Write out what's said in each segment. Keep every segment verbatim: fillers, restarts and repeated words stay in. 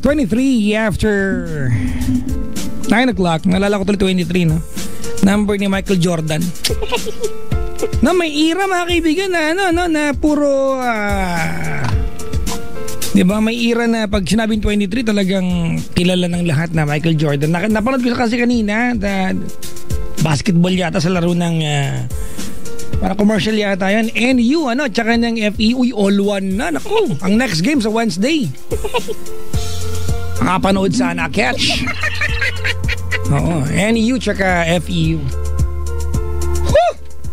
twenty-three after nine o'clock. Nalala ko tuloy twenty-three, no? Number ni Michael Jordan. Na may era, mga kaibigan, na ano, no, na puro uh, di ba, may era na pag sinabing twenty-three talagang kilala ng lahat na Michael Jordan. Na, napanood ko kasi kanina na basketball yata sa laro ng uh, para commercial yata yan. N U, ano, tsaka ng F E. Uy, all one na. Naku, ang next game sa Wednesday. Nakapanood sana, catch. Oo, N U tsaka F E U. Woo!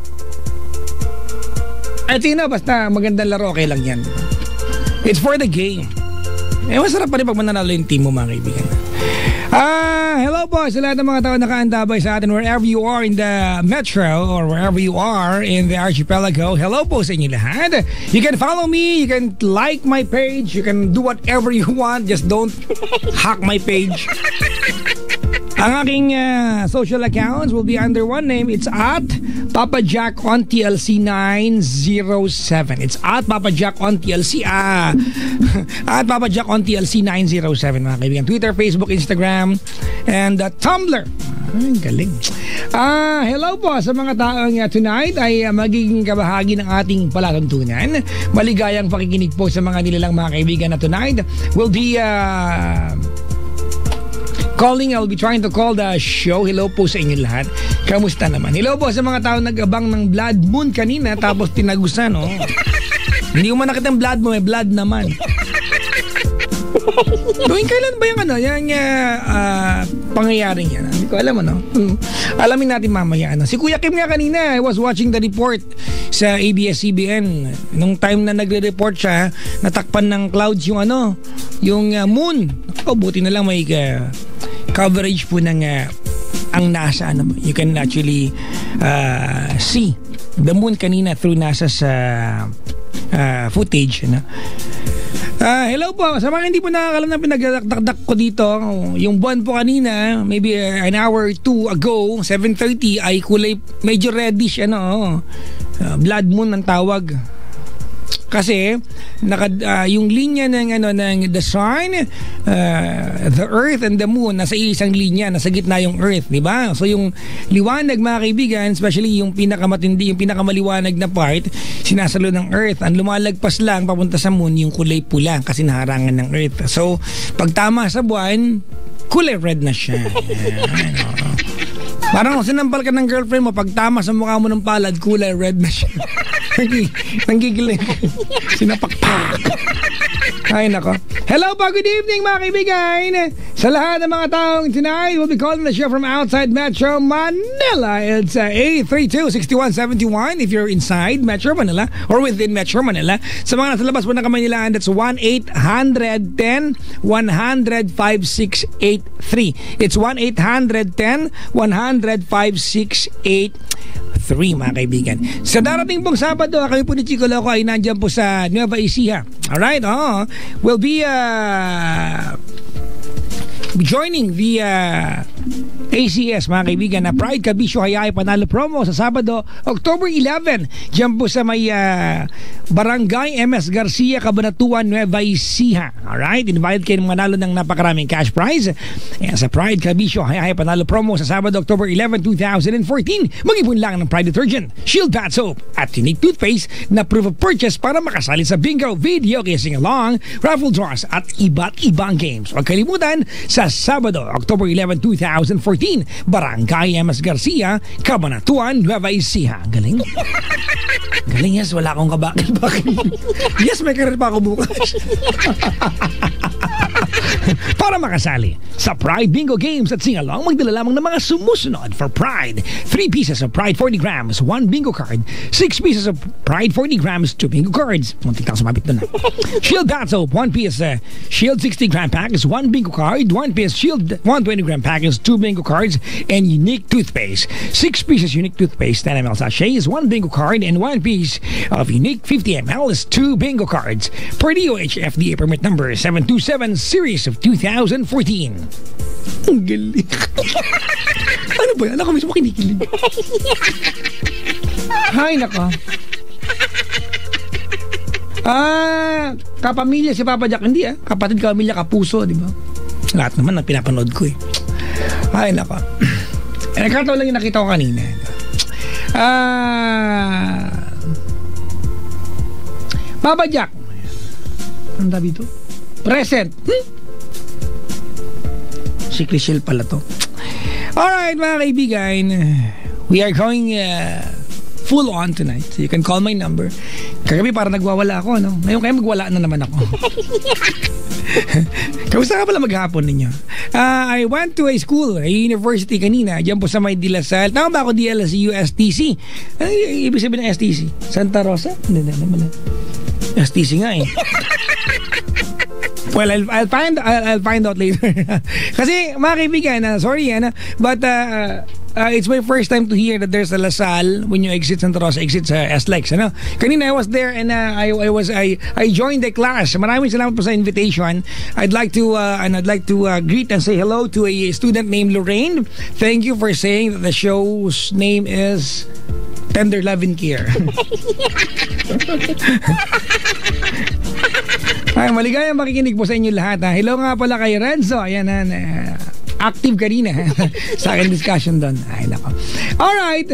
Ito yun na, basta magandang laro, okay lang yan. It's for the game. Eh, masarap pa rin pag mananalo yung team mo, mga kaibigan. Ah, hello po sa lahat ng mga tao nakaantabay sa atin wherever you are in the metro or wherever you are in the archipelago. Hello po sa inyo lahat. You can follow me, you can like my page, you can do whatever you want, just don't hack my page. Ang aking uh, social accounts will be under one name. It's at Papa Jack on T L C nine oh seven. It's at Papa Jack on T L C. Ah, at Papa Jack on T L C nine oh seven, mga kaibigan. Twitter, Facebook, Instagram, and uh, Tumblr. Ay, galing. Ah, hello po sa mga taong uh, tonight ay uh, magiging kabahagi ng ating palatuntunan. Maligayang pakikinig po sa mga nilalang mga kaibigan na tonight will be uh, calling. I'll be trying to call the show. Hello po sa inyo lahat. Kamusta naman? Hello po sa mga tao nag-abang ng blood moon kanina tapos tinagusan, oh. Hindi ko man nakita ang blood moon, may blood naman. Tuwing kailan ba yung ano, yung uh, uh, pangyayaring yan? Hindi ko alam, ano. Hmm. Alamin natin mamaya, ano. Si Kuya Kim nga kanina, I was watching the report sa A B S C B N. Nung time na nagre-report siya, natakpan ng clouds yung ano, yung uh, moon. Oh, buti na lang may uh, coverage po ng uh, ang NASA, ano, you can actually uh, see the moon kanina through NASA's uh, uh, footage, ano. Uh, hello po, sa mga hindi po nakakalam na pinagdakdak ko dito, yung buwan po kanina, maybe uh, an hour or two ago, seven thirty, ay kulay medyo reddish, ano, uh, blood moon ang tawag. Kasi naka, uh, yung linya ng ano ng the sun, uh, the earth and the moon nasa isang linya, nasa gitna yung earth, di ba? So yung liwanag, mga kaibigan, especially yung pinakamatindi, yung pinakamaliwanag na part, sinasalo ng earth. Ang lumalagpas lang papunta sa moon yung kulay pula kasi naharangan ng earth. So pag tama sa buwan, kulay red na siya. Ayan, parang kung sinampal ka ng girlfriend mo, pag tama sa mukha mo ng palad, kulay red na siya. Nanggigiling. Sinapakpak. Ay, nako. Hello po, good evening, mga kaibigan. Sa lahat ng mga taong tonight, we'll be calling the show from outside Metro Manila. It's uh, eight three two, six one seven one if you're inside Metro Manila or within Metro Manila. Sa mga nasa labas po ng Kamaynilaan, that's one eight hundred ten one hundred five six eight three. It's one eight hundred ten one hundred five six eight three, mga kaibigan. Sa darating pong Sabado, kami po ni Chico Loco ay nandiyan po sa Nueva Ecija. Alright, oh, we'll be uh, joining the uh, A C S, mga kaibigan, na Pride Kabisyo Hayay Panalo promo sa Sabado, October eleventh, dyan po sa may uh, Barangay M S Garcia, Cabanatuan, Nueva Ecija. Alright, invited kayo manalo ng napakaraming cash prize. Ayan, sa Pride Kabisyo Hayay Panalo promo sa Sabado, October eleventh, twenty fourteen, mag-ipon lang ng Pride Detergent, Shield Bath Soap at Unique Toothpaste na proof of purchase para makasali sa bingo, video, kissing along, raffle draws at iba't ibang games. Huwag kalimutan, sa Sabado, October eleventh, twenty fourteen, Barangay M S Garcia, Cabanatuan, Nueva Ecija. Galing. Galing, yes. Wala akong kabakil-bakil. Yes, may karir pa ako bukas. Para makasali sa Pride Bingo Games at sing-along, magdala lamang ng mga sumusunod for Pride. Three pieces of Pride forty grams, one bingo card. Six pieces of Pride forty grams, two bingo cards. Muntik na sumabit doon na. Shield Bath Soap, one piece uh, Shield sixty gram pack is one bingo card. One piece Shield one twenty gram pack is two bingo cards. And Unique Toothpaste. Six pieces Unique Toothpaste, ten milliliters sachet is one bingo card. And one piece of Unique fifty milliliters is two bingo cards. Per D O H F D A permit number seven two seven series of two thousand fourteen. Ang galing. Ano ba yan? Ako mismo kinikilig. Hay, nako. Ah, kapamilya si Papa Jack. Hindi ah, kapatid, kapamilya, kapuso, di ba? Lahat naman na pinapanood ko eh. Ay, nako. Eh, nagkataon lang yung nakita ko kanina. Ah... Papa Jack. Ang dabi ito? Present. Hmm? Si Chriselle pala to. Alright, mga kaibigan. We are going uh, full on tonight. So you can call my number. Kagabi parang nagwawala ako, no? Ngayon kaya magwala na naman ako. Kamusta ka pala maghapon ninyo? Uh, I went to a school, a university kanina. Diyan po sa may De La Salle. Tama ba ako D L S U S T C? Ay, ibig sabihin ng S T C? Santa Rosa? Hindi, hindi, hindi. S T C nga eh. Well, I'll, I'll find I'll, I'll find out later. Kasi mga kaibigan, uh, sorry yan, uh, but uh, uh, it's my first time to hear that there's a La Salle when you exit Santa Rosa, exit sa S L E X. Ano? Kanina I was there and uh, I I was I I joined the class. Maraming salamat po sa invitation. I'd like to uh, and I'd like to uh, greet and say hello to a student named Lorraine. Thank you for saying that the show's name is Tender Love and Care. Ay, maligayang makikinig po sa inyo lahat. Ha? Hello nga pala kay Renzo. Ayan na, uh, active kanina sa akin discussion doon. Ay, nako. Alright.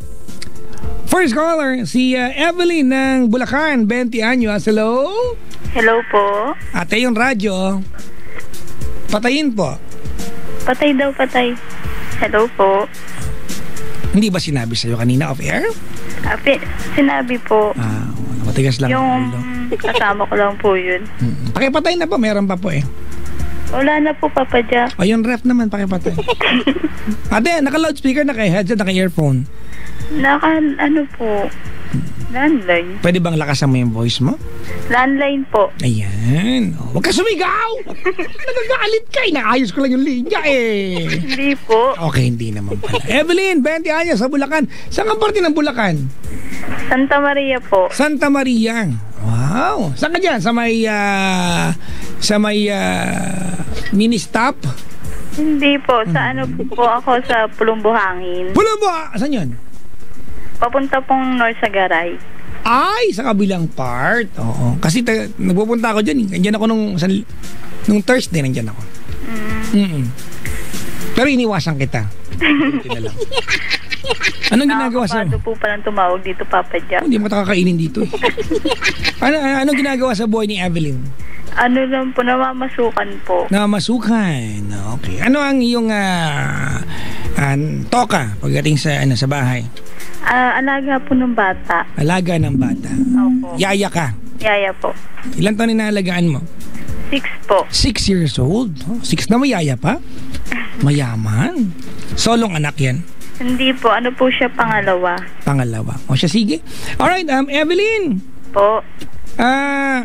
First caller, si uh, Evelyn ng Bulacan, twenty anyos. Hello? Hello po. Ate, yung radyo. Patayin po. Patay daw, patay. Hello po. Hindi ba sinabi sa'yo kanina off-air? Ah, pi- sinabi po. Ah, matigas lang. Yung kasama ko lang po yun. Mm-mm. Pakipatay na po, meron pa po eh. Wala na po, Papa Jack. O yung ref naman, pakipatay. Ate, naka-loudspeaker, naka-headset, naka-earphone. Naka, ano po, landline. Pwede bang lakasan mo yung voice mo? Landline po. Ayan. O, huwag ka sumigaw! Nagagalit ka eh. Naayos ko lang yung linya eh. Hindi po. Okay, hindi naman pala. Evelyn, twenty anyos sa Bulacan. Saan ang parte ng Bulacan? Santa Maria po. Santa Maria. Wow. Saan ka dyan? Sa may, uh, sa may uh, mini stop? Hindi po. Sa ano po ako sa Pulumbuhangin. Pulumbo! Saan yun? Papunta pong North Sagaray. Ay, sa kabilang part. Oo. Kasi ta- nagpupunta ako dyan. Nandiyan ako nung, sa, nung Thursday, nandiyan ako. Mm. Mm-mm. Pero iniwasan kita. Ito na lang. Anong ginagawa sa... Nakakapado po palang tumawag dito, Papa Jack. Hindi mo makakainin dito eh. ano, ano, anong ginagawa sa buhay ni Evelyn? Ano lang po, namamasukan po. Namamasukan. Okay. Ano ang iyong uh, uh, toka pagdating sa, ano, sa bahay? Uh, alaga po ng bata. Alaga ng bata. Opo. Yaya ka? Yaya po. Ilan taon inaalagaan mo? Six po. Six years old? Oh, six na may yaya pa? Mayaman. Solong anak yan? Hindi po. Ano po siya, pangalawa. Pangalawa. O siya, sige. Alright, um, Evelyn. Po. Ah... Uh,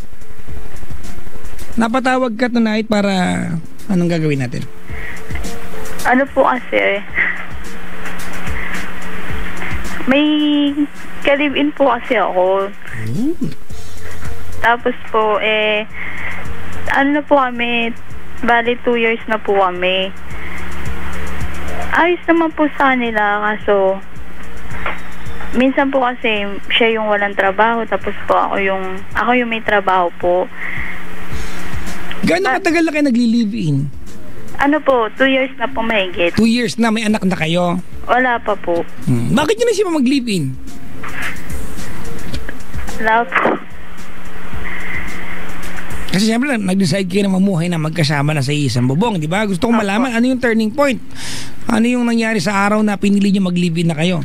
napatawag ka tonight para anong gagawin natin? Ano po kasi, may ka-live-in po kasi ako. Ooh. Tapos po, eh, ano na po kami, bali two years na po kami. Ayos naman po sa kanila, kaso, minsan po kasi, siya yung walang trabaho, tapos po ako yung, ako yung may trabaho po. Gano'ng katagal na kayo nagli-live-in? Ano po, two years na po mahigit. Two years na, may anak na kayo? Wala pa po. Hmm. Bakit nyo na siya mag-live-in? Wala po. Kasi siyempre, nag-decide kayo na mamuhay na magkasama na sa isang bubong, di ba? Gusto kong malaman, ano yung turning point? Ano yung nangyari sa araw na pinili nyo mag-live-in na kayo?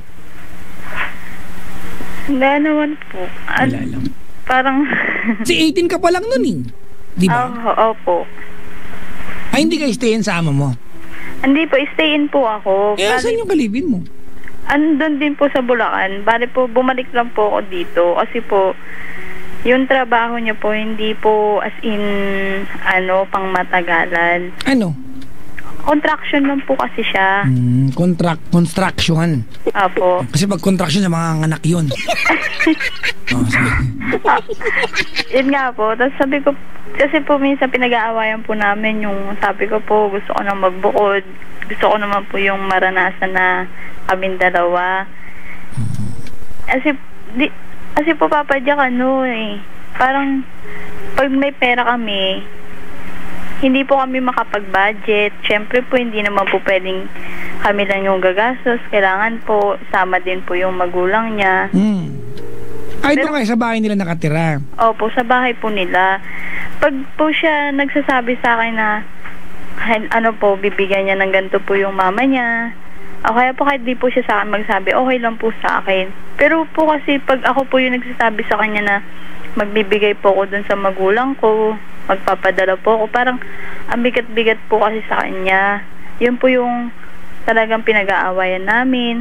Wala naman po. An- Wala lang. Parang... Si eighteen ka pa lang nun eh. Di ba? Oo, opo. Ay, hindi kayo stayin sa ama mo? Hindi po, stay in po ako. Eh, Bali, saan yung kalibin mo? andun din po sa Bulacan. Bali po, bumalik lang po ako dito. Kasi po, yung trabaho niya po, hindi po as in, ano, pang matagalan. Ano? Contraction lang po kasi siya. Hmm, contract, construction. Apo. Kasi pag construction sa mga anak yun. Oh, sige. Yun nga po. Tapos sabi ko, kasi po minsan pinag-aawayan po namin yung sabi ko po, gusto ko nang magbukod. Gusto ko naman po yung maranasan na kaming dalawa. Kasi, di, kasi po Papa Jack, ano eh, parang pag may pera kami, hindi po kami makapag-budget. Siyempre po, hindi naman po pwedeng kami lang yung gagastos. Kailangan po, sama din po yung magulang niya. Hmm. Ay, doon Pero- kayo sa bahay nila nakatira. Opo, sa bahay po nila. Pag po siya nagsasabi sa akin na, "Hen- ano po, bibigyan niya ng ganito po yung mama niya." O kaya po kahit di po siya sa akin magsabi, okay lang po sa akin. Pero po kasi pag ako po yung nagsasabi sa kanya na magbibigay po ako dun sa magulang ko, magpapadala po ako, parang ang bigat-bigat po kasi sa kanya. Yun po yung talagang pinag-aawayan namin.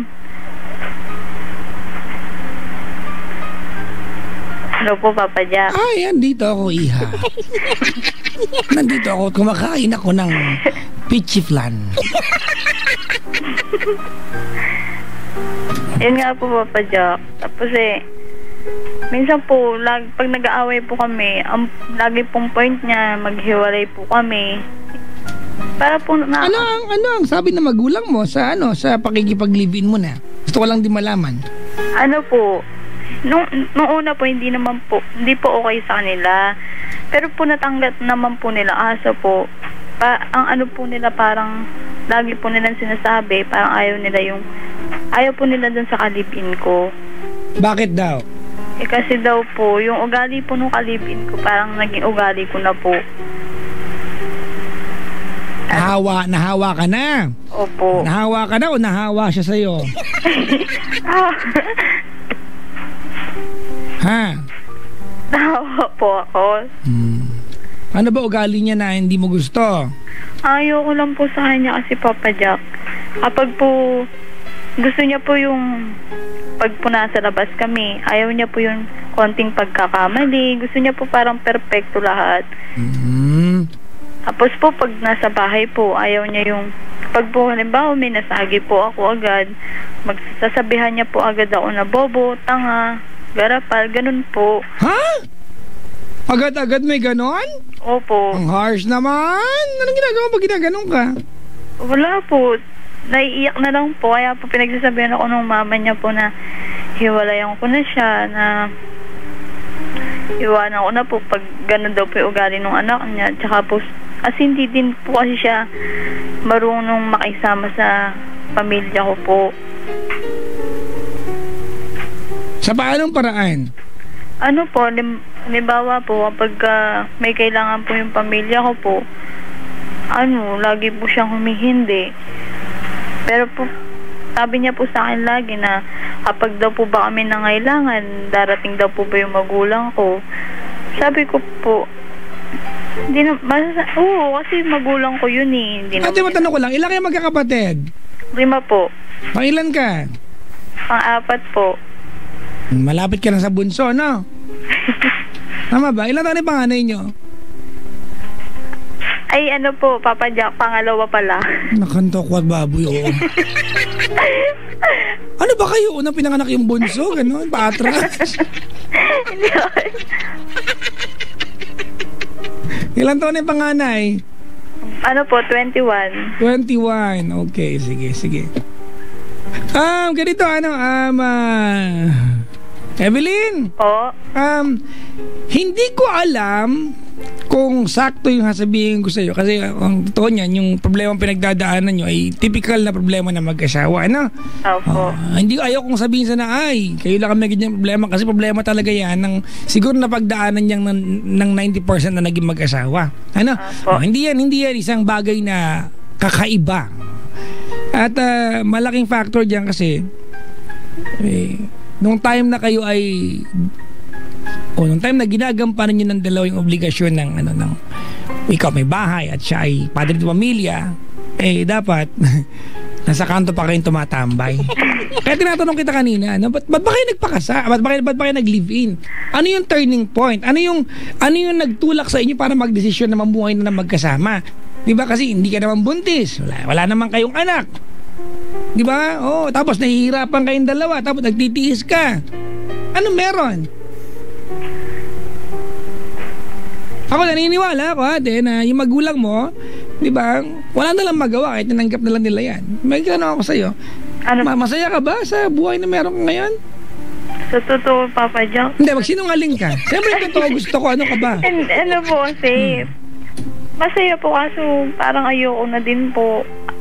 Ano po, Papa Jack? Ay, andito ako, iha. Nandito ako, kumakain ako ng peachy flan. Yun nga po, Papa Jack. Tapos eh, minsan po, lag, pag nag-aaway po kami, ang lagi pong point niya, maghiwalay po kami. Para po na... Ano ang, ano ang sabi ng magulang mo sa ano, sa pakikipag-live-in mo na? Gusto ko lang din malaman. Ano po, nung, nung una po, hindi naman po, hindi po okay sa kanila. Pero po natanggap naman po nila, aso po, pa, ang ano po nila parang, lagi po nilang sinasabi, parang ayaw nila yung, ayaw po nila dun sa kalibin ko. Bakit daw? Eh kasi daw po, yung ugali po nung kalibin ko, parang naging ugali ko na po. Nahawa, nahawa ka na. Opo. Nahawa ka na o nahawa siya sa'yo? Ah, Ha? Nahawa po ako. Hmm. Ano ba ugali niya na hindi mo gusto? Ayaw ko lang po sa kanya kasi Papa Jack. Kapag po gusto niya po yung pag po nasa labas kami, ayaw niya po yung konting pagkakamali. Gusto niya po parang perfecto lahat. Hmm. Tapos po pag nasa bahay po, ayaw niya yung pag po halimbawa may nasagi po ako agad, magsasabihan niya po agad ako na bobo, tanga, garapal, ganun po. Ha? Agad-agad may ganon? Opo. Ang harsh naman. Anong ginagawa pag ginaganon ka? Wala po. Naiiyak na lang po. Kaya po pinagsasabihan ako ng mama niya po na hiwalayan ko na siya, na iwanan ko na po pag ganun daw po yung ugali ng anak niya. Tsaka po, as hindi din po kasi siya marunong makisama sa pamilya ko po. Sa paanong paraan? Ano po, lim, halimbawa po, kapag uh, may kailangan po yung pamilya ko po, ano, lagi po siyang humihindi. Pero po, sabi niya po sa akin lagi na kapag daw po ba kami nangailangan, darating daw po ba yung magulang ko. Sabi ko po, hindi na, basta, oo, kasi magulang ko yun eh. Hindi na, Ate, matanong ko lang, ilan kayo magkakapatid? lima po. Pangilan ka? Pang-apat po. Malapit ka na sa bunso, no? Tama ba? Ilan taon yung panganay nyo? Ay, ano po, Papa Jack, pangalawa pala. Nakantok wat baboy, oo. Ano ba kayo? Unang pinanganak yung bunso? Ganon? Paatras? Hindi ako. Ilan taon yung panganay? Ano po, twenty-one. twenty-one. Okay, sige, sige. Um, ganito, ano, um, uh, Evelyn, Po. um, hindi ko alam kung sakto yung sasabihin ko sa'yo kasi ang totoo niyan, yung problema pinagdadaanan nyo ay typical na problema na mag-asawa, ano? Opo. Oh, hindi ayaw kong sabihin sana, ay, kayo lang kami ganyan problema kasi problema talaga yan ng siguro na pagdaanan niyang ng, ng ninety percent na naging mag-asawa. Ano? Opo. Oh, hindi yan, hindi yan isang bagay na kakaiba. At uh, malaking factor diyan kasi eh, nung time na kayo ay o nung time na ginagampanan niyo ng dalawa yung obligasyon ng ano ng ikaw may bahay at siya ay padre de pamilya, eh dapat nasa kanto pa kayong tumatambay. Kaya tinatanong kita kanina, ano, ba't, ba't ba kayo nagpakasa? Ba't ba kayo, ba't ba kayo nag-live-in? Ano yung turning point? Ano yung ano yung nagtulak sa inyo para magdesisyon na mamuhay na, na magkasama? Di ba kasi hindi ka naman buntis, wala, wala naman kayong anak. Di ba? Oh, tapos nahihirapan kayong dalawa, tapos nagtitiis ka. Ano meron? Ako naniniwala ako, ate, na yung magulang mo, di ba, wala na lang magawa kahit nananggap na lang nila yan. May gano'n ako sa'yo. Ano? Ma- masaya ka ba sa buhay na meron ka ngayon? Sa totoo, Papa Jack. Hindi, magsinungaling ka. Siyempre, totoo gusto ko. Ano ka ba? And, ano po kasi, hmm. masaya po kaso parang ayoko na din po.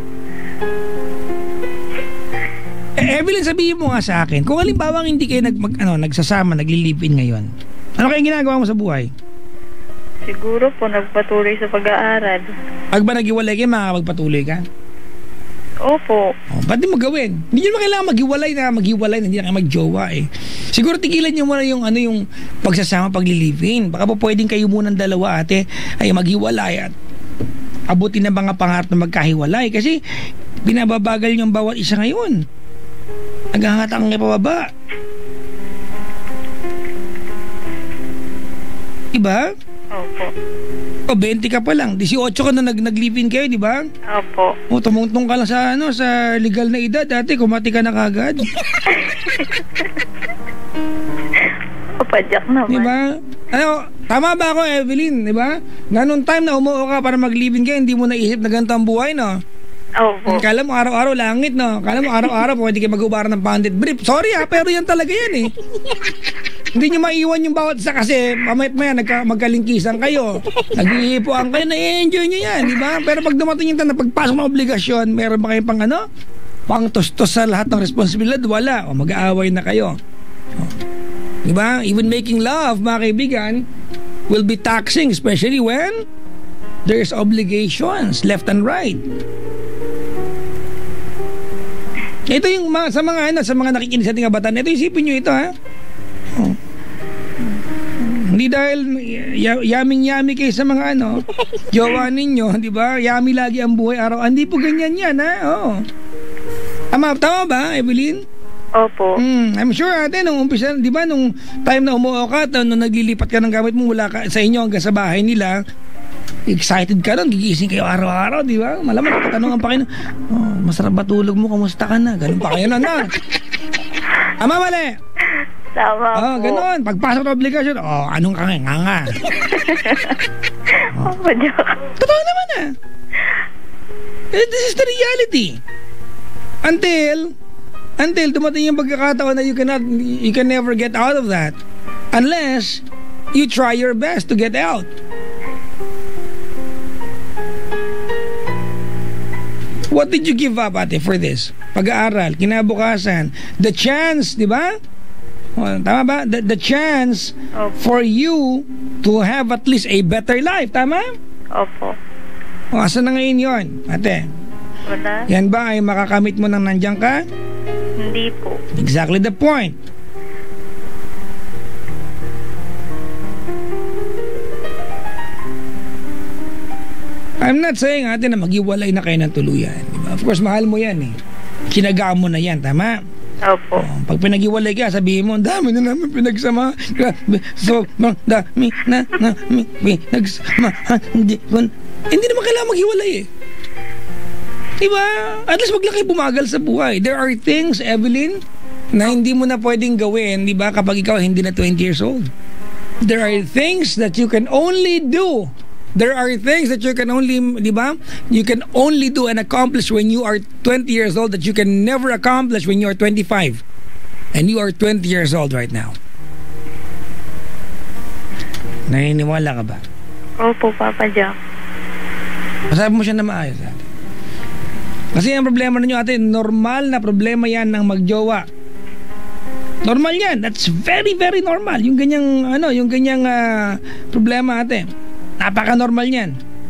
Eh, Evelyn, sabihin mo nga sa akin, kung halimbawa hindi kayo nag, mag, ano, nagsasama, nagli-live-in ngayon, ano kayong ginagawa mo sa buhay? Siguro po, nagpatuloy sa pag-aaral. Pag ba nag-iwalay kayo, makakapagpatuloy ka? Opo. Oh, ba't di mo gawin? Hindi nyo kailangan maghiwalay na maghiwalay na hindi na kayo magjowa eh. Siguro tigilan nyo muna yung ano yung pagsasama pagli-live-in. Baka po pwedeng kayo munang dalawa ate ay maghiwalay at abutin na mga pangarap na magkahiwalay kasi binababagal yung bawat isa ngayon. Naghahatang nga pababa. Diba? Opo. O, twenty ka pa lang. eighteen ka na nag nag-live-in kayo, di ba? Opo. O, tumungtong ka lang sa, ano, sa legal na edad. Dati, kumati ka na kagad. Papadyak naman. Di ba? Ano, tama ba ako, Evelyn? Di ba? Na nung time na umuo ka para mag-live-in ka, hindi mo naisip na ganito ang buhay, no? Opo. Kala mo araw-araw langit, no? Kala mo araw-araw pwede kayo mag-ubara ng pandit brief. Sorry ha, pero yan talaga yan eh. Hindi nyo maiwan yung bawat isa kasi mamayat maya nagka, magkalingkisan kayo. Nag-iipuan kayo, na-enjoy nyo yan, di ba? Pero pag dumating yung tanong, pagpasok ng obligasyon, meron ba kayo pang ano? Pang tostos sa lahat ng responsibilidad? Wala. O mag-aaway na kayo. O. Di ba? Even making love, mga kaibigan, will be taxing, especially when there's obligations left and right. Ito yung mga, sa mga ano, sa mga nakikinig sa ating kabataan, ito isipin nyo ito ha. Oh. Hindi dahil y- yaming-yami kayo sa mga ano, jowa ninyo, di ba? Yami lagi ang buhay araw. Hindi po ganyan yan ha. Oh. Tama, tama ba, Evelyn? Opo. Mm, I'm sure ate, nung umpisa, di ba, nung time na umuo ka, nung naglilipat ka ng gamit mo mula ka, sa inyo hanggang sa bahay nila, excited ka nun, gigising kayo araw-araw, di ba? Malamang, tatanungan pa kayo, oh, masarap ba tulog mo, kamusta ka na? Ganun pa kayo na na. Ama, mali! Tama oh, po. ganun. Pagpasok ng obligasyon, oh, anong ka nga, nga nga. Oh. Papadyak. Totoo naman ah. This is the reality. Until, until dumating yung pagkakataon na you cannot, you can never get out of that. Unless, you try your best to get out. What did you give up, ate, for this? Pag-aaral, kinabukasan, the chance, di ba? Oh, tama ba? The, the chance Opo. for you to have at least a better life, tama? Opo. O, asa na ngayon yun, ate? Wala? Yan ba ay makakamit mo nang nandiyan ka? Hindi po. Exactly the point. I'm not saying ate na maghiwalay na kayo ng tuluyan. Diba? Of course, mahal mo yan eh. Kinagaan mo na yan, tama? Opo. Oh, pag pinaghiwalay ka, sabihin mo, dami na namin pinagsama. Grabe, so, dami na namin pinagsama. Hindi, hindi naman kailangan maghiwalay eh. Diba? At least wag lang kayo bumagal sa buhay. There are things, Evelyn, na hindi mo na pwedeng gawin, diba, kapag ikaw hindi na twenty years old. There are things that you can only do. There are things that you can only, di ba? You can only do and accomplish when you are twenty years old that you can never accomplish when you are twenty-five. And you are twenty years old right now. Naniniwala ka ba? Opo, Papa Jack. Masabi mo siya na maayos, ate. Kasi ang problema ninyo, ate, normal na problema yan ng magjowa. Normal yan. That's very, very normal. Yung ganyang, ano, yung ganyang uh, problema, ate. Napaka-normal yan.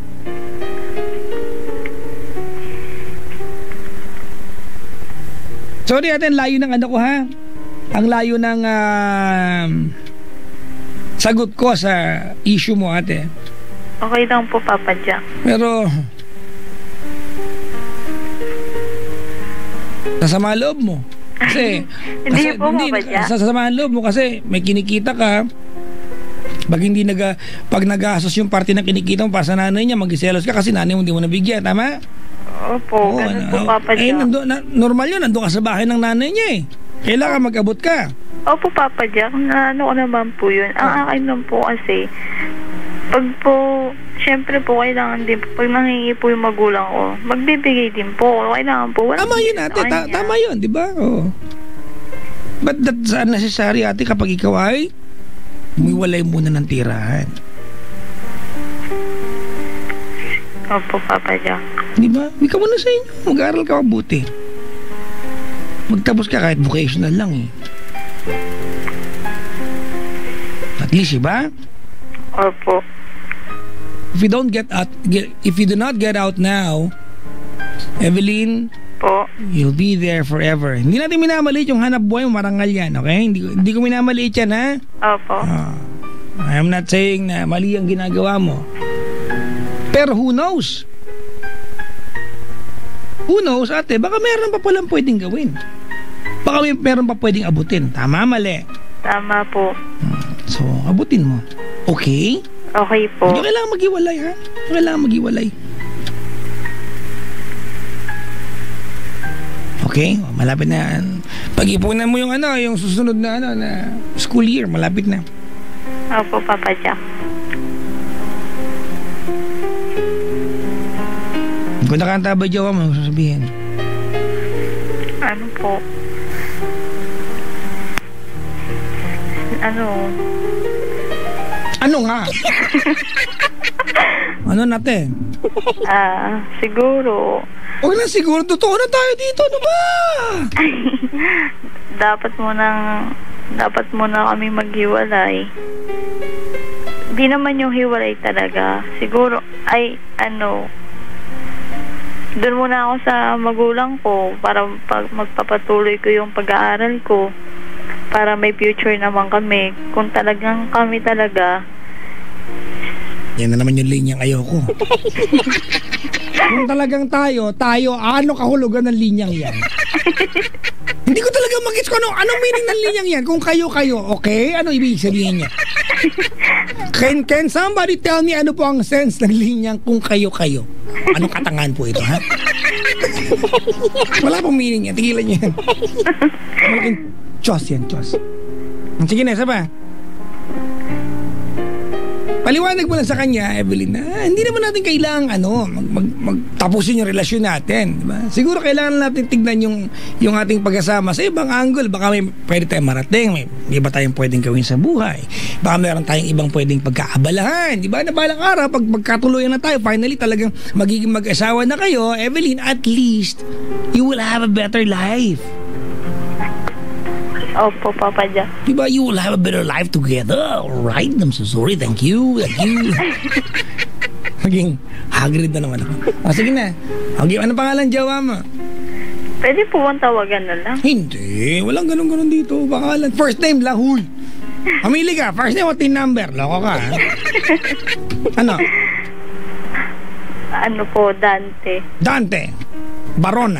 Sorry ate, ang layo ng ano ko ha. Ang layo ng uh, sagot ko sa issue mo ate. Okay lang po, Papa Jack. Pero sasama loob mo. Kasi, hindi kasi po, hindi, Papa Jack. sasama loob mo kasi may kinikita ka. Pag hindi naga, pag nag-asos yung parte ng kinikita mo para sa nanay niya, mag-selos ka kasi nanay mo hindi mo nabigyan, tama? Opo, ganun po, Papa eh, Jack. nando, na, normal yun, nandun ka sa bahay ng nanay niya eh. Kailangan mag-abot ka. Opo, Papa Jack, na ano ko naman po yun. Ang akin lang po kasi, pag po, syempre po, kailangan din po, pag nangingi po yung magulang ko, magbibigay din po. Kailangan po. Tama yun ate, ta- tama yun, di ba? Oo. But that's unnecessary, ate, kapag ikaw ay umiwalay muna ng tirahan. Opo, Papa Jack. Di ba? Ikaw muna sa inyo. Mag-aaral ka mabuti. Magtapos ka kahit vocational lang eh. At least, diba? Opo. If you don't get out, get, if you do not get out now, Evelyn, Po. you'll be there forever. Hindi natin minamaliit yung hanap buhay mo, marangal yan, okay? Hindi, hindi ko minamaliit yan, ha? Opo. Uh, I'm not saying na mali ang ginagawa mo. Pero who knows? Who knows, ate? Baka meron pa palang pwedeng gawin. Baka may meron pa pwedeng abutin. Tama, mali? Tama po. So, abutin mo. Okay? Okay po. Hindi kailangan mag-iwalay, ha? Hindi kailangan mag-iwalay. Okay? Malapit na. Pag-ipunan mo yung ano, yung susunod na ano, na school year. Malapit na. Opo, Papa Jack. Kung nakanta ba jowa mo, sasabihin? Ano po? Ano? Ano nga? Ano natin? Ah, siguro. Huwag na siguro, totoo na tayo dito, ano ba? dapat mo nang dapat mo na kami maghiwalay. Di naman yung hiwalay talaga. Siguro, ay, ano, doon muna ako sa magulang ko para pag magpapatuloy ko yung pag-aaral ko para may future naman kami. Kung talagang kami talaga. Yan na naman yung linyang ayoko. Kung talagang tayo, tayo, ano kahulugan ng linyang yan? Hindi ko talaga mag-gets ko ano, anong meaning ng linyang yan? Kung kayo, kayo, okay? Ano ibig sabihin niya? Can, can somebody tell me ano po ang sense ng linyang kung kayo, kayo? Anong katangahan po ito, ha? Wala pong meaning yan. Tigilan niya yan. Malaking Diyos yan, Diyos. Sige na, isa pa. Paliwanag mo lang sa kanya, Evelyn, na hindi naman natin kailangan ano, mag, mag, magtapusin yung relasyon natin. Diba? Siguro kailangan natin tignan yung, yung ating pagkasama sa ibang angle. Baka may pwede tayong marating, may iba tayong pwedeng gawin sa buhay. Baka meron tayong ibang pwedeng pagkaabalahan. Diba? Na balang araw, pag magkatuluyan na tayo, finally talagang magiging mag-asawa na kayo, Evelyn, at least, you will have a better life. Opo, Papa Jack. Diba, you will have a better life together. Alright, I'm so sorry. Thank you. Thank you. Maging Hagrid na naman ako. O, sige na. Okay, ano pangalan jawa mo? Pwede po bang tawagan na lang? Hindi. Walang ganun-ganun dito. Pangalan. First name lang, huy. Pamili ka. First name o team number. Loko ka, ha? Ano? Ano po, Dante. Dante. Barona.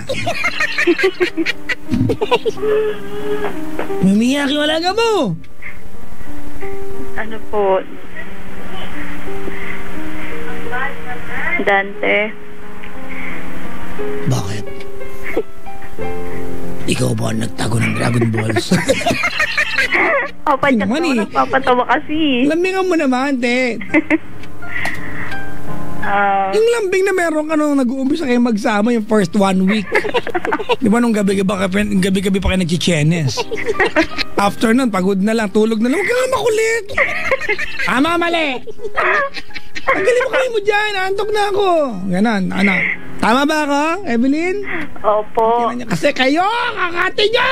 Umiyak yung alaga mo. Ano po? Dante. Bakit? Ikaw ba ang nagtago ng Dragon Balls? Papa Jack naman naman, eh. nagpapatawa kasi. Lambingan mo naman, te. Uh, Yung lambing na meron ka nung nag-uumpisa kayo magsama yung first one week. Di ba nung gabi-gabi pa, gabi-gabi pa kayo nag-chichenes? After nun, pagod na lang, tulog na lang. Huwag ka nga makulit. Tama, mali. Pagaling mo kayo mo dyan, antok na ako. Ganon, ano. Tama ba ako, Evelyn? Opo. Kasi kayo, kakati nyo!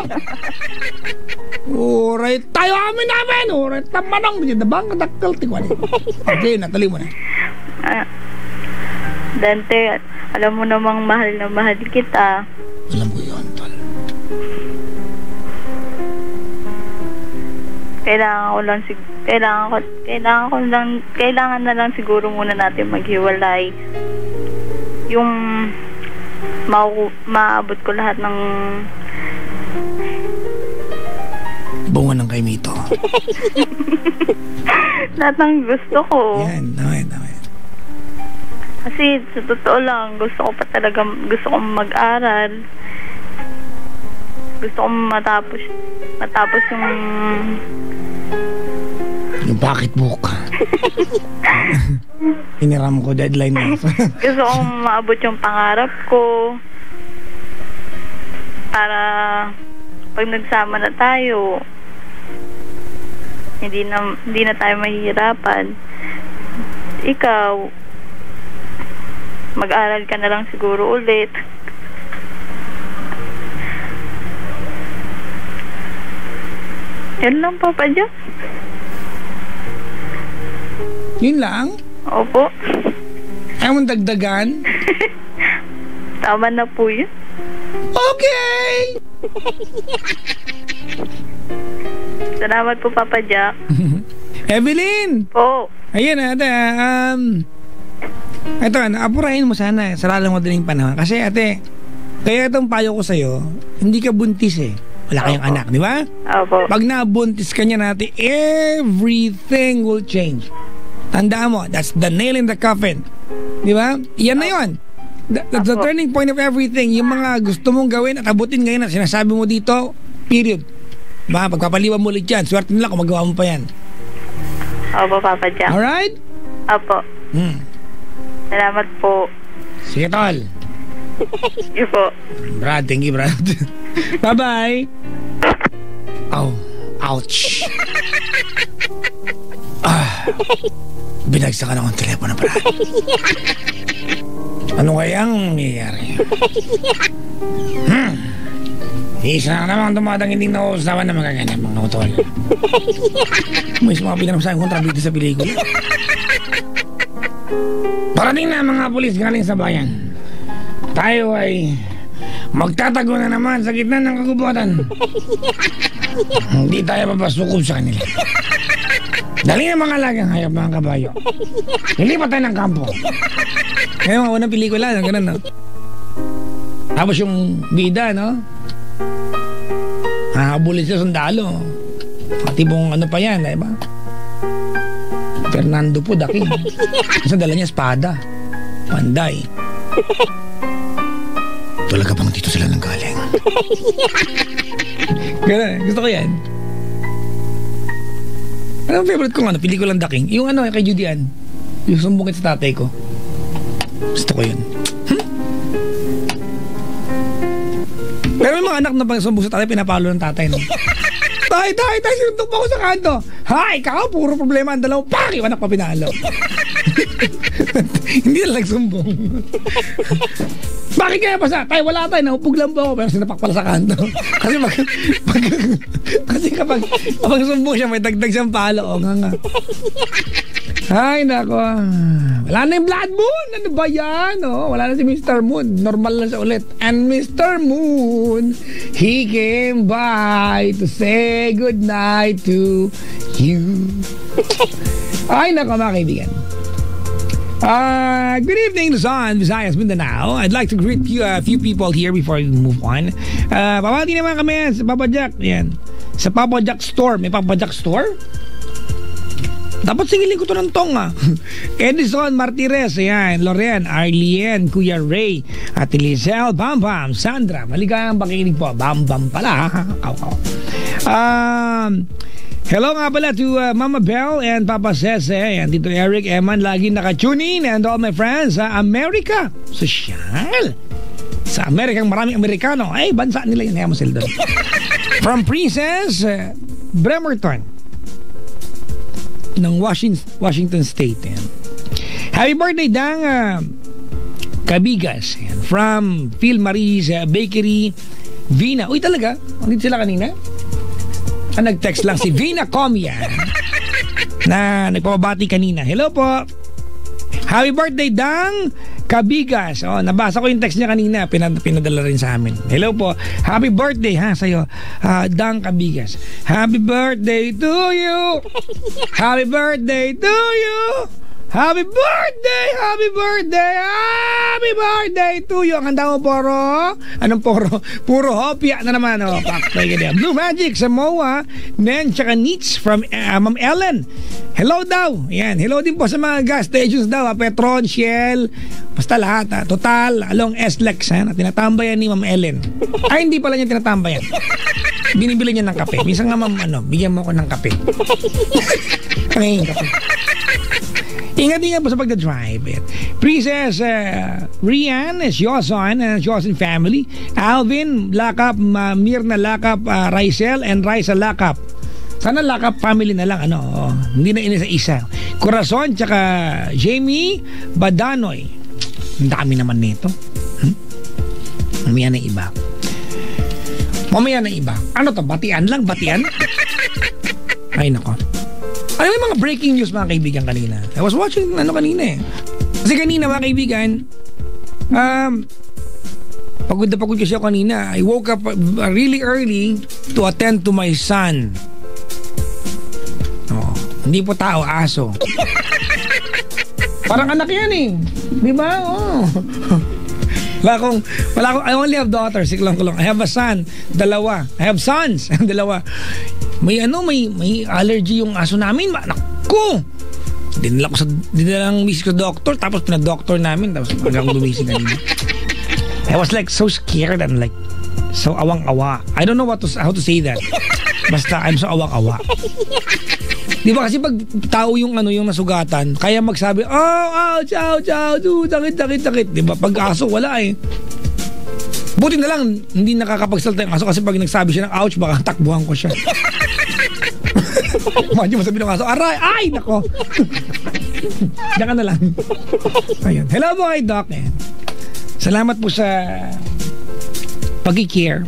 Uray, tayo amin namin! Uray, tamanang mo dyan, dabang katakal, tikwali. Okay, natuloy mo na. Ah, Dante, alam mo namang mahal na mahal kita. Alam ko yun, tol. Kailangan ko lang sig kailangan ko kailangan ko lang kailangan na lang siguro muna natin maghiwalay. Yung ma maabot ko lahat ng bunga ng kay Mito. lahat ng gusto ko. Yan, okay, okay. Kasi sa totoo lang, gusto ko pa talaga, gusto kong mag-aral. Gusto kong matapos, matapos yung... Yung pocketbook. Hiniram ko, deadline na. Gusto kong maabot yung pangarap ko. Para pag nagsama na tayo, hindi na, hindi na tayo mahihirapan. Ikaw, mag-aral ka na lang siguro ulit. Yan lang, Papa Jack. Yun lang? Opo. Ayaw mong dagdagan? Tama na po yun. Okay! Salamat po, Papa Jack. Evelyn! Po. Ayun, ate, um... ito, naapurahin mo sana sa lalang madaling panahon. Kasi, ate, kaya itong payo ko sa'yo, hindi ka buntis eh. Wala kayong Opo. anak, di ba? Opo. Pag nabuntis ka niya natin, everything will change. Tandaan mo, that's the nail in the coffin. Di ba? Yan na yun. That, that's the Opo. turning point of everything. Yung mga gusto mong gawin at abutin ngayon na sinasabi mo dito, period. Ba, pagpapaliwan mo ulit yan. Swerte nila kung magawa mo pa yan. Opo, Papa Jack. Alright? Opo. Hmm. Salamat po. Sige, tol. Thank you po. Brad, thank you, Brad. Bye-bye. Oh, ouch. Ah, binagsakan akong telepono, Brad. Ano kayang nangyayari? Hmm. Isa na naman tumatang hindi nauusapan na magaganap mga utol. May mga pinamasahin kontrabito sa pelikula. Parating na mga pulis galing sa bayan. Tayo ay magtatago na naman sa gitna ng kagubatan. Hindi tayo papasukob sa kanila. Dali na mga lagang hayop, mga kabayo. Hindi pa tayo ng kampo. Ngayon mga unang pelikula, gano'n, no? Tapos yung bida, no? Hahabulin sa sundalo. Tipong ano pa yan, di ba? Fernando po, daking. Kasi dala niya espada. Panday. Talaga bang dito sila nang galing? Gano'n, gusto ko yan. Ano ang favorite kong ano, pelikulang daking? Yung ano, kay Judy Ann. Yung sumbungit sa tatay ko. Gusto ko yun. Hmm? Pero may mga anak na pag sumbong sa tatay, pinapalo ng tatay, no? Tay, tay, tay, sinuntok pa ako sa kanto. Ha, ikaw, puro problema ang dalawang paki. Anak pa pinalo. Hindi na nagsumbong. Bakit kaya pa sa? Tay, wala tayo, naupog lang po ako. Pero sinapak pala sa kanto. Kasi pag, pag kasi kapag, kapag sumbong siya, may dagdag siyang palo. O nga nga. Ay, nako. Wala na yung Blood Moon. Ano ba yan? Oh, wala na si Mister Moon. Normal lang siya ulit. And Mister Moon, he came by to say goodnight to you. Ay, nako mga kaibigan. Uh, good evening, Luzon, Visayas, Mindanao. I'd like to greet you, a uh, few people here before we move on. Uh, babati naman kami sa Papa Jack. Yan. Sa Papa Jack Store. May Papa Jack Store? Dapat singilin ko to ng tonga. Edison Martires, ayan, Loren, Arlien, Kuya Ray, at Lizelle, Bam Bam, Sandra, maligayang pakikinig po. Bam Bam pala. Um, hello nga pala to uh, Mama Belle and Papa Sese, and Tito Eric, Eman, lagi naka-tune in, and all my friends sa America. Sosyal. Sa Amerikang maraming Amerikano. Ay, bansa nila yun. Kaya mo sila doon. From Princess uh, Bremerton ng Washington, Washington State. Yan. Happy birthday, Dang uh, Cabigas. Yan. From Phil Marie's uh, Bakery, Vina. Uy, talaga? Andito sila kanina? Ah, nag-text lang si Vina Comia na nagpapabati kanina. Hello po. Happy birthday, Dang Cabigas. Oh, nabasa ko yung text niya kanina. Pinad- pinadala rin sa amin. Hello po. Happy birthday ha sa'yo, uh, Dang Cabigas. Happy birthday to you. Happy birthday to you. Happy birthday! Happy birthday! Happy birthday to you! Ang handa mo, Poro? Anong Poro? Puro hopya na naman. Oh, paktay ka niya. Blue Magic, Samoa, Nen, tsaka Neats from uh, Ma'am Ellen. Hello daw. Yan. Hello din po sa mga gas stations daw. Ha? Petron, Shell, basta lahat. Ha? Total, along S-Lex. Ha? Na tinatambayan ni Ma'am Ellen. Ay, hindi pala niya tinatambayan. Binibili niya ng kape. Minsan nga, ma'am, ano, bigyan mo ako ng kape. Pangingin kape. Ingat-ingat po sa pagdadrive. Princess uh, Rian is Joson and Joson family. Alvin, Lakap, uh, Mirna Lakap, uh, Raisel, and Raisa Lakap. Sana Lakap family na lang, ano, oh, hindi na inisa-isa. Corazon, tsaka Jamie Badanoy. Ang dami naman nito. Hmm? Mamaya na iba. Mamaya na iba. Ano to? Batian lang? Batian? Ay, nako. Ano yung mga breaking news, mga kaibigan, kanina? I was watching ano kanina eh. Kasi kanina, mga kaibigan, um, pagod na pagod kasi ako kanina. I woke up really early to attend to my son. Oh, hindi po tao, aso. Parang anak yan eh. Di ba? Oh. Wala akong, wala akong, I only have daughters, siklong kulong. I have a son, dalawa. I have sons, dalawa. May ano, may may allergy yung aso namin. Naku! Dinala ko sa, dinala ng miss ko doktor, tapos pinadoktor namin, tapos hanggang lumising kanina. I was like so scared and like so awang-awa. I don't know what to, how to say that. Basta I'm so awang-awa. Di ba kasi pag tao yung ano yung nasugatan, kaya magsabi, oh, ouch, ouch, ouch, sakit, sakit, sakit. Di ba? Pag aso, wala eh. Buti na lang, hindi nakakapagsalta yung aso kasi pag nagsabi siya ng ouch, baka takbuhan ko siya. Imagine mo sabi ng aso, aray, ay, nako. Diyan ka na lang. Ayun. Hello po kay Doc. Eh. Salamat po sa pag-care.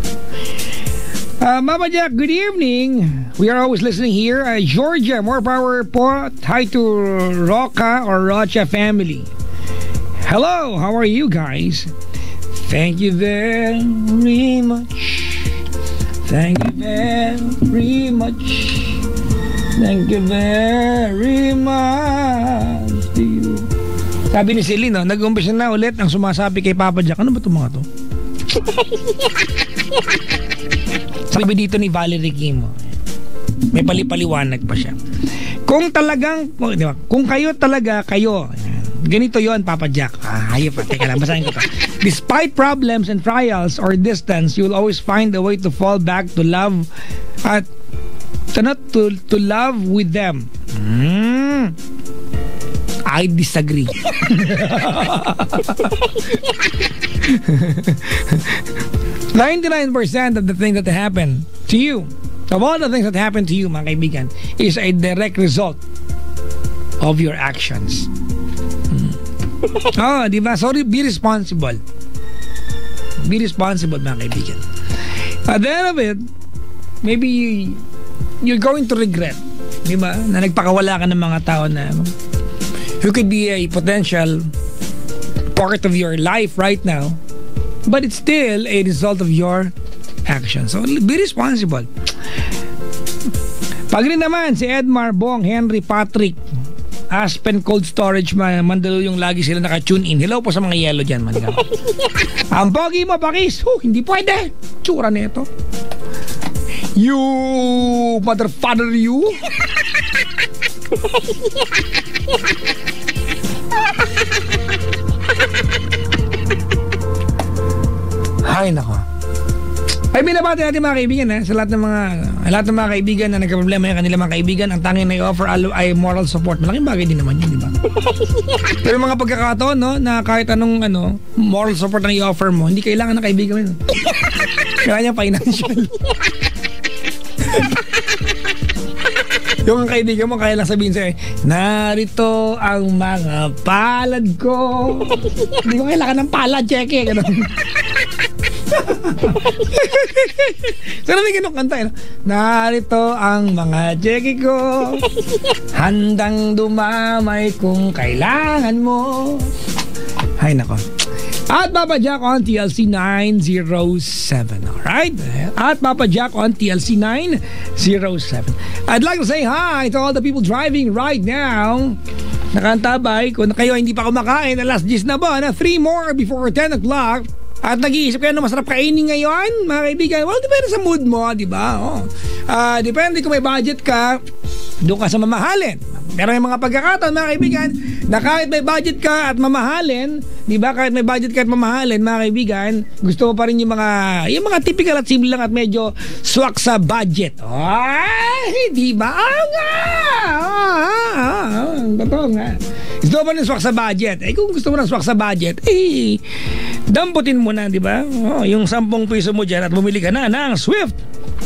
Uh, Mama Jack, good evening. We are always listening here. Uh, Georgia, more power po. Hi to Roca or Rocha family. Hello, how are you guys? Thank you very much. Thank you very much. Thank you very much to you. Sabi ni Celine, no, nag-umpisa na ulit ang sumasabi kay Papa Jack. Ano ba itong mga to? Sabi dito ni Valerie Kim, may palipaliwanag pa siya. Kung talagang, di ba, kung kayo talaga, kayo, ganito yon Papa Jack. Ah, hayop pa. Teka lang, basahin ko to. Despite problems and trials or distance, you'll always find a way to fall back to love at to not to, to love with them. Mm. I disagree. ninety-nine percent of the things that happen to you, of all the things that happen to you, mga kaibigan, is a direct result of your actions. Hmm. Oh, di ba? Sorry, be responsible. Be responsible, mga kaibigan. At the end of it, maybe you're going to regret, di ba? Na nagpakawala ka ng mga tao na who could be a potential part of your life right now, but it's still a result of your actions. So, be responsible. Pag rin naman, si Edmar, Bong, Henry, Patrick, Aspen Cold Storage, Mandaluyong, lagi sila naka-tune in. Hello po sa mga yellow dyan, manigaw. Ang pogi mo, Pakis. Oh, hindi pwede. Tsura nito. You, mother father you. Ay, nako. Ay, binabati natin mga kaibigan eh, sa lahat ng mga lahat ng mga kaibigan na nagkaproblema yung kanilang mga kaibigan. Ang tanging na i-offer ay moral support. Malaking bagay din naman yun, di ba? Pero mga pagkakataon, no, na kahit anong ano, moral support na i-offer mo, hindi kailangan ng kaibigan mo yun. Kailangan niya financial. Yung kaibigan mo, kaya lang sabihin sa'yo, narito ang mga palad ko. Hindi ko kailangan ng palad, cheque. Ganun. So, namin ganun kanta, eh. Narito ang mga cheque ko. Handang dumamay kung kailangan mo. Ay, nako. At Papa Jack on T L C nine oh seven. Alright? At Papa Jack on T L C nine oh seven. I'd like to say hi to all the people driving right now. Nakantabay, kung kayo hindi pa kumakain, alas diyes na ba? Na three more before ten o'clock. At nag-iisip kayo na masarap kainin ngayon, mga kaibigan. Well, depende sa mood mo, di ba? Oh. Uh, depende kung may budget ka, doon ka sa mamahalin. Pero may mga pagkakataon, mga kaibigan, na kahit may budget ka at mamahalin, di ba? Kahit may budget ka at mamahalin, mga kaibigan, gusto mo pa rin yung mga, yung mga typical at simple lang at medyo swak sa budget. Ay, di ba? Ah, nga! Ah, ah, ah, totoo nga. Gusto mo pa rin swak sa budget. Eh, kung gusto mo ng swak sa budget, eh, damputin mo na, di ba? Oh, yung sampung piso mo dyan at bumili ka na ng Swift.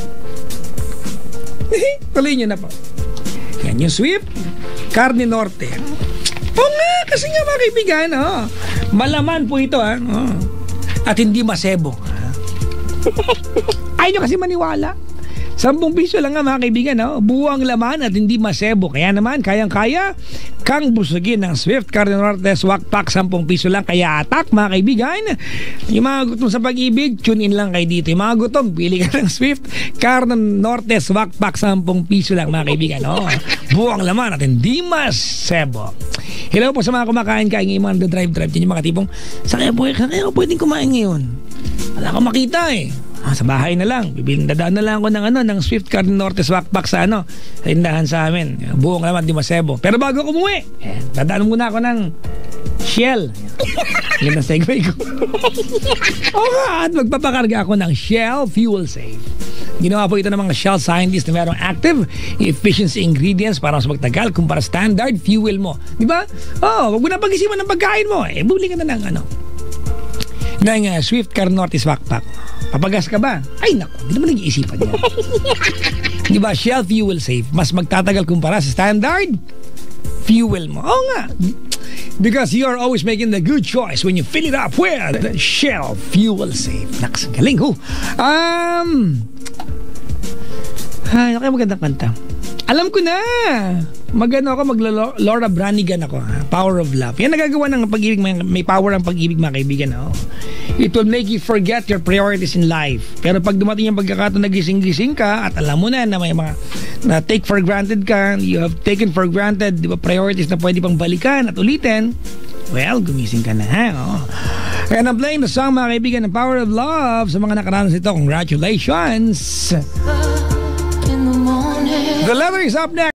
Tuloy nyo na po. Yan yung Swift Carne Norte. Oo nga, kasi nga mga kaibigan, oh, malaman po ito, ha? Oh. At hindi masebo. Ayaw nyo kasi maniwala. Sampung piso lang nga mga kaibigan, oh. Buwang laman at hindi masebo. Kaya naman, kayang-kaya kang busugin ng Swift Carne Norte Swak Pack. Sampung piso lang. Kaya atak mga kaibigan. Yung mga gutom sa pag-ibig, tune in lang kayo dito. Yung mga gutom, pili ka ng Swift Carne Norte Swak Pack. Sampung piso lang mga kaibigan, oh. Buwang laman at hindi masebo. Hello po sa mga kumakain kain ngayon, mga drive-drive. Yung mga tipong, saan kaya po, saan kaya po pwedeng kumain ngayon? Wala akong makita eh. Ah, sa bahay na lang. Bibiling dadaan na lang ako ng ano, ng Swift Carne Norte Swak Pack sa ano, sa tindahan sa amin. Buong naman di masebo. Pero bago ako umuwi, eh, dadaan muna ako ng Shell. Yan ang segue ko. Oo nga, at magpapakarga ako ng Shell Fuel Safe. Ginawa po ito ng mga Shell scientists na mayroong active efficiency ingredients para mas magtagal kumpara standard fuel mo. Di ba? Oh, wag mo na pag-isipan ng pagkain mo. Eh, buli ka na ng ano, ng uh, Swift Carne Norte Swak Pack. Papagas ka ba? Ay naku, hindi naman nag-iisipan niya. Di ba, Shell Fuel Safe, mas magtatagal kumpara sa standard fuel mo. Oo nga. Because you are always making the good choice when you fill it up with Shell Fuel Safe. Naks, galing ho. Um, ay, okay, magandang kanta. Alam ko na. Magano ako, mag-Laura Branigan ako. Ha? Power of Love. Yan nagagawa ng pag-ibig. May, may power ang pag-ibig, mga kaibigan. Oh. It will make you forget your priorities in life. Pero pag dumating yung pagkakataon na gising-gising ka at alam mo na na may mga na take for granted ka, you have taken for granted, di ba, priorities na pwede pang balikan at ulitin, well, gumising ka na. Ha? Oh. And I'm playing the song, mga kaibigan, ng Power of Love sa mga nakaranas ito. Congratulations! The letter is up next.